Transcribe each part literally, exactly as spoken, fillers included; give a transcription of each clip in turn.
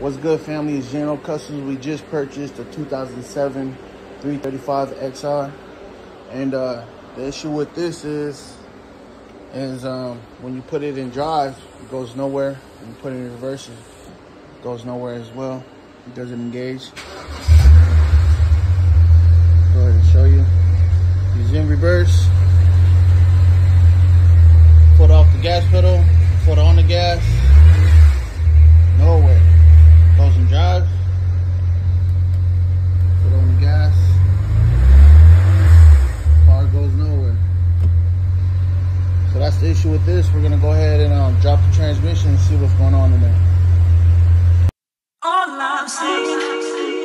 What's good, family? It's General Customs. We just purchased a two thousand seven three thirty-five X R, and uh, the issue with this is, is um, when you put it in drive, it goes nowhere. When you put it in reverse, it goes nowhere as well. It doesn't engage. Go ahead and show you. It's in reverse. Foot off the gas pedal, foot on the gas. Nowhere. Goes in drive. Foot on the gas. Car goes nowhere. So that's the issue with this. We're gonna go ahead and um, drop the transmission and see what's going on in there. All I'm saying.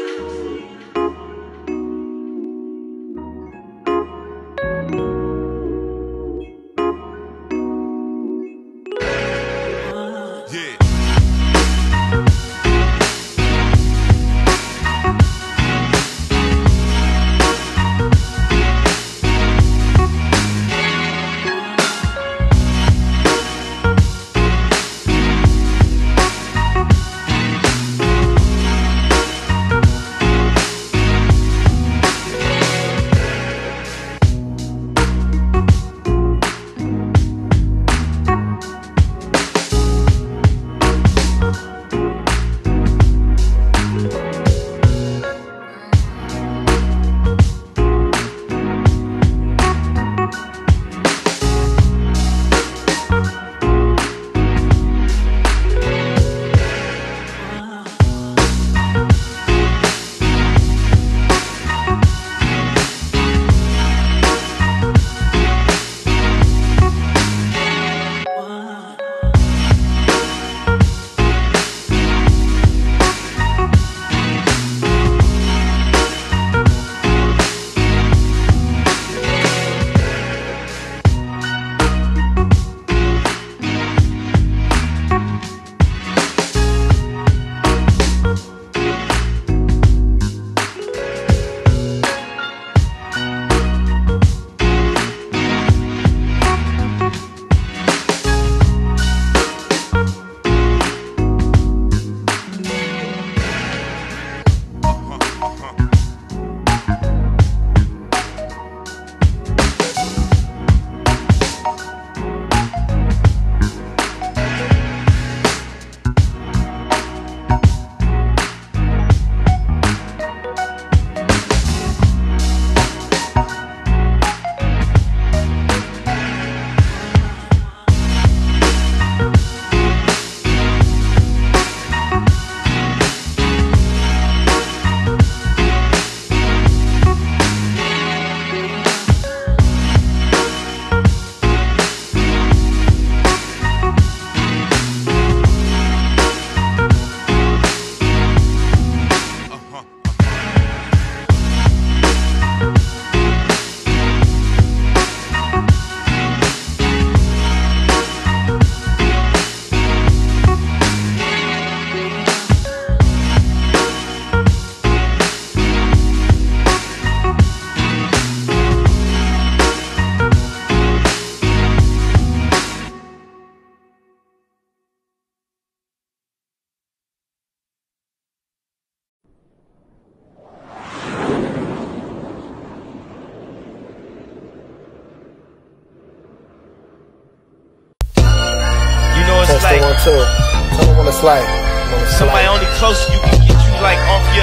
Like, one, two. Tell them when it's like. Somebody only close you can get you like off your.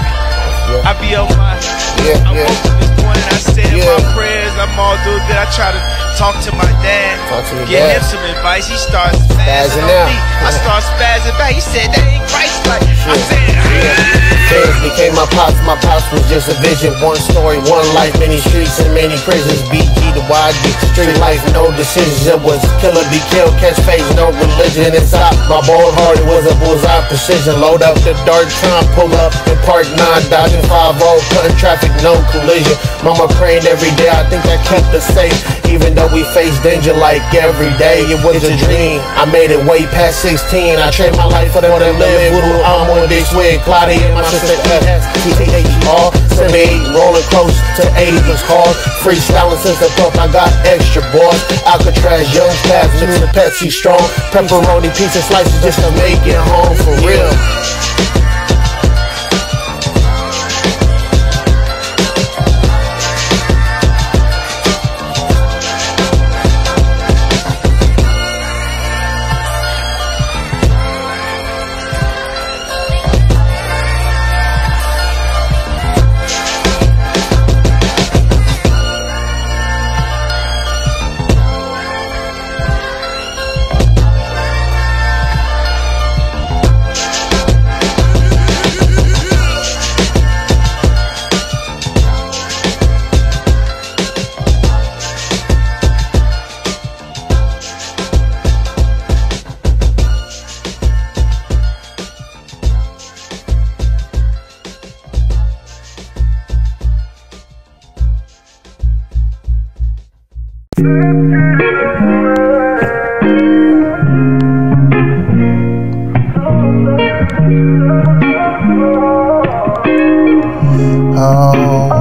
Yeah. I be on my. Yeah, I'm yeah. woke this morning. I said yeah. my prayers. I'm all doing good. I try to talk to my dad. Talk to Give dad. him some advice. He starts spazzing on me. I start spazzing back. He said that ain't Christ-like. I said. Feds became my pops, my pops was just a vision. One story, one life, many streets and many prisons. B G the wide beat, street life, no decisions. It was killer, be killed, catch phase, no religion inside. My bold heart, it was a bullseye precision. Load up the dart, trying to pull up in park nine, dodging five oh, cutting traffic, no collision. Mama praying every day, I think that kept us safe. Even though we face danger like every day, it was a dream. I made it way past sixteen. I traded my life for the to live. Voodoo, I'm on this swig, Cloudy and my sister S T T H R seventy-eight, rolling close to eighties cars. Freestyling since the pup, I got extra boys. Alcatraz, young pass, mixing Pepsi strong. Pepperoni pizza slices just to make it home for real. Oh,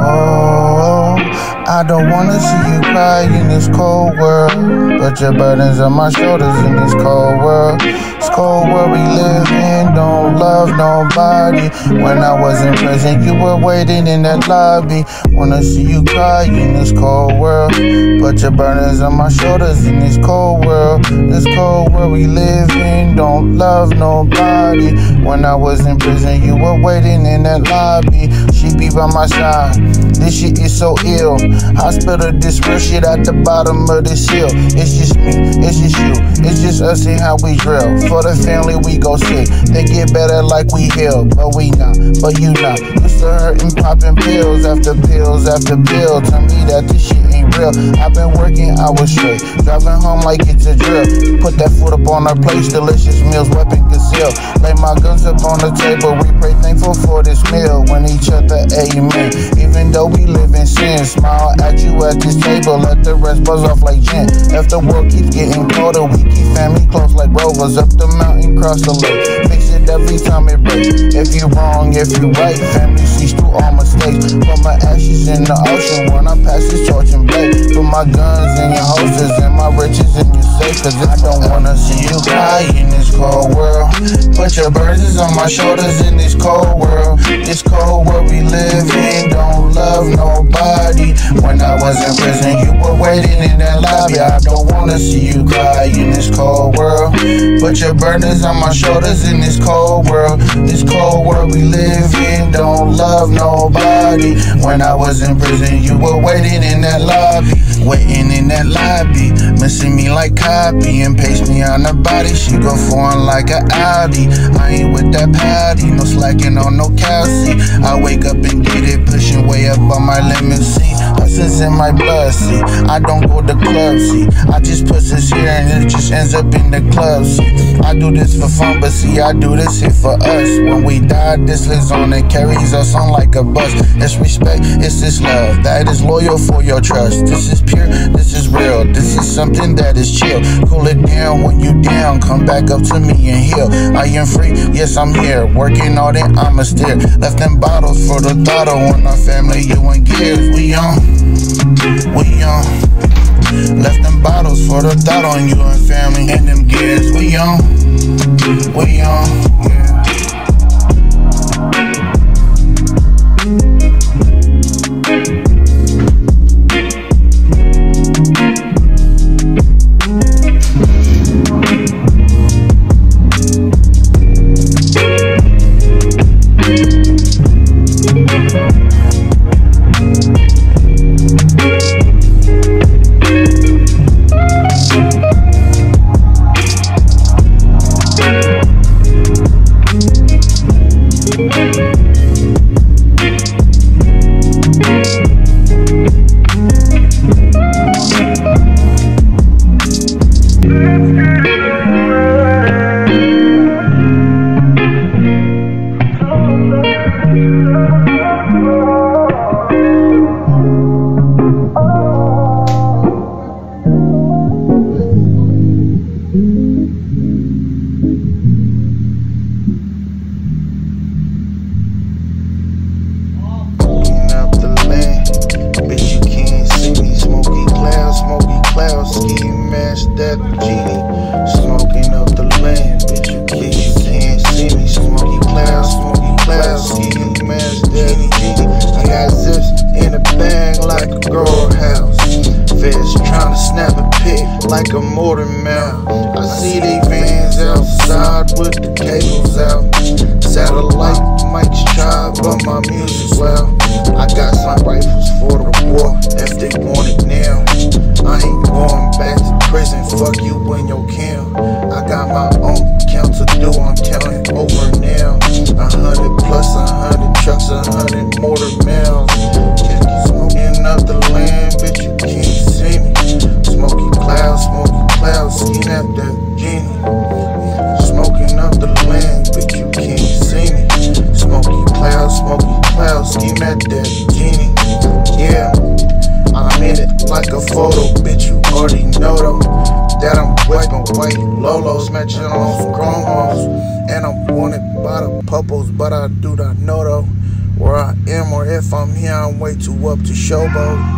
oh, I don't wanna see you cry in this cold world. Put your burdens on my shoulders in this cold world. This cold world we live in, don't love nobody. When I was in prison, you were waiting in that lobby. Wanna see you cry in this cold world. Put your burdens on my shoulders in this cold world. This cold world we live in, don't love nobody. When I was in prison, you were waiting in that lobby. She be by my side. This shit is so ill. Hospital, this real shit at the bottom of this hill. It's just me, it's just you, it's just us and how we drill. For the family, we go sick. They get better like we heal, but we not, but you not. Used to hurting, popping pills after pills after pills. Tell me that this shit ain't real. I've been working hours straight, driving home like it's a drill. Put that food up on our plates, delicious meals, weapon concealed. Lay my guns up on the table, we pray thankful for this meal. When each other, amen. Even though we live in sin, smile at you at this table, let the rest buzz off like gin. If the world keeps getting colder, we keep family close like rovers. Up the mountain, cross the lake, fix it every time it breaks. If you wrong, if you right, family sees through all mistakes. Put my ashes in the ocean when I pass this torch and blade. Put my guns in your holsters and my riches in your safe. Cause I don't wanna see you cry in this cold world. Put your burdens on my shoulders in this cold world. This cold world we live in, don't love nobody. When I was in prison, you were waiting in that lobby. I don't wanna see you cry in this cold world. Put your burdens on my shoulders in this cold world. This cold world we live in, don't love nobody. When I was in prison, you were waiting in that lobby. Waiting in that lobby, missing me like copy and paste me on the body. She go foreign like a Audi. I ain't with that patty, no slacking on no calci. I wake up and get it, pushing way up on my limousine. Hustle's in my blood, see. I don't go to clubs, see. I just put this here and it just ends up in the club, see. I do this for fun, but see, I do this here for us. When we die, this lives on and carries us on like a bus. It's respect, it's this love that is loyal for your trust. This is pure, this is real, this is something that is chill. Cool it down when you down, come back up to me and heal. I am free, yes I'm here, working all that I'ma steer. Left them bottles for the throttle on our family, you and gears. We on, we on. Left them bottles for the throttle on you and family and them gears. We on, we on, yeah. Like a motor mount, I see they fans outside with the cables out. Satellite mics try, but my music's loud. I got some rifles for the war if they want it now. I ain't going back to prison, fuck you and your camp. I got my own count to do, I'm counting over now. A hundred plus a hundred trucks, a hundred mortar miles. Smoking up the land, bitch, you can't see me. Smoky clouds, smoky clouds, ski at that genie. Smoking up the land, bitch, you can't see me. Smoky clouds, smoky clouds, ski at that genie. Yeah, I'm in it like a photo, bitch, you already know though. That I'm weapon white Lolos, matching on some chrome hoes. And I'm wanted by lot of pupils, but I do not know though where I am or if I'm here. I'm way too up to showboat.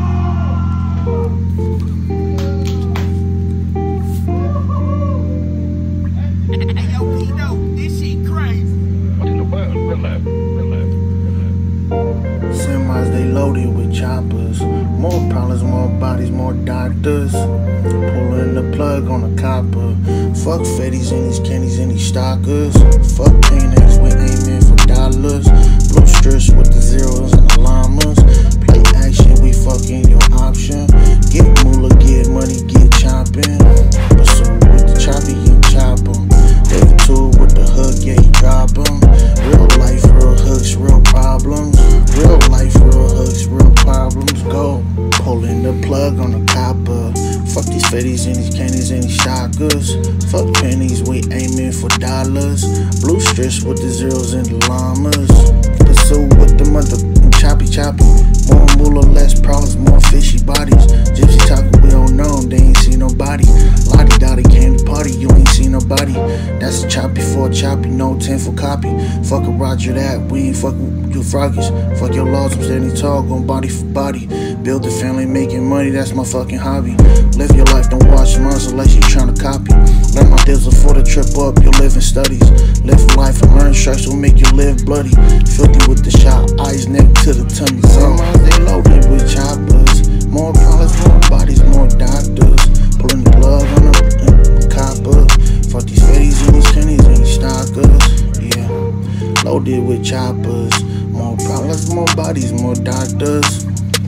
Semis, they loaded with choppers. More problems, more bodies, more doctors. Pulling the plug on the copper. Fuck fetties and these candies and these stalkers. Fuck Phoenix, we aiming for dollars. Blue strips with the zeros and the llamas. Play action, we fucking your option. Get moolah, get money, get chopping. Pursue with the choppy and chop 'em. David Tool with the hook, yeah, he drop 'em. Real life, real hooks, real problems. Real life, real hooks, real problems. Go. Pulling the plug on the copper. Fuck these fetties and these candies and these shockers. Fuck pennies, we aiming for dollars. Blue strips with the zeros and the llamas. Pursue with the mother choppy choppy. More moolah, less problems, more fishy bodies. Gypsy talking, we don't know them, they ain't see nobody. Lottie Dottie came to party, you ain't see nobody. That's a choppy for a choppy, no ten for copy. Fuck a Roger that, we ain't fucking you froggies. Fuck your laws, I'm standing tall, going body for body. Build a family, making money, that's my fucking hobby. Live your life, don't watch months unless you tryna copy. Learn my deals before the trip up, you live in studies. Live life and learn strikes will make you live bloody. Filthy with the shot, eyes, neck to the tummy. Sometimes they loaded with choppers. More problems, more bodies, more doctors. Pulling the plug on the uh, copper. Fuck these fetties and these candies and these stalkers. Yeah, loaded with choppers. More problems, more bodies, more doctors.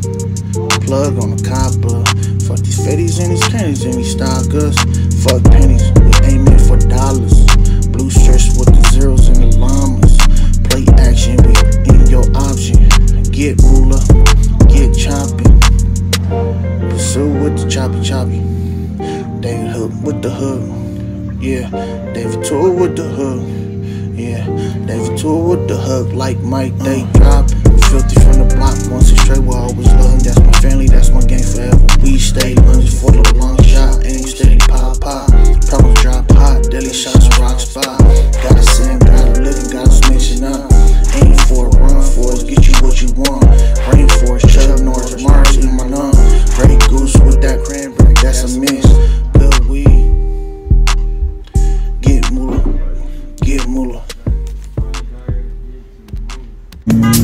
Plug on the copper. Fuck these fetties and these candies and these stalkers. Fuck pennies, we aiming for dollars. Blue strips with the zeros and the llamas. Play action, we in your option. Get moolah, get chopping. Pursue with the choppy choppy. David Hook with the hook. Yeah, David Tool with the hook. Yeah, David Tool with the hook like Mike, they drop. Filthy from the block, once it's straight, we'll always love him. That's my family, that's my gang forever. We stay lunges for the long shot, aim steady, pop, pop. Problems drop hot, daily shots, rock spot. Gotta sing, gotta live, gotta mixing up. Aim for it, run for it, get you what you want. Rainforest, Chuck Norris, Mars in my lung. Grey Goose with that cranberry, that's a mix. Bill weed, get moolah, get moolah.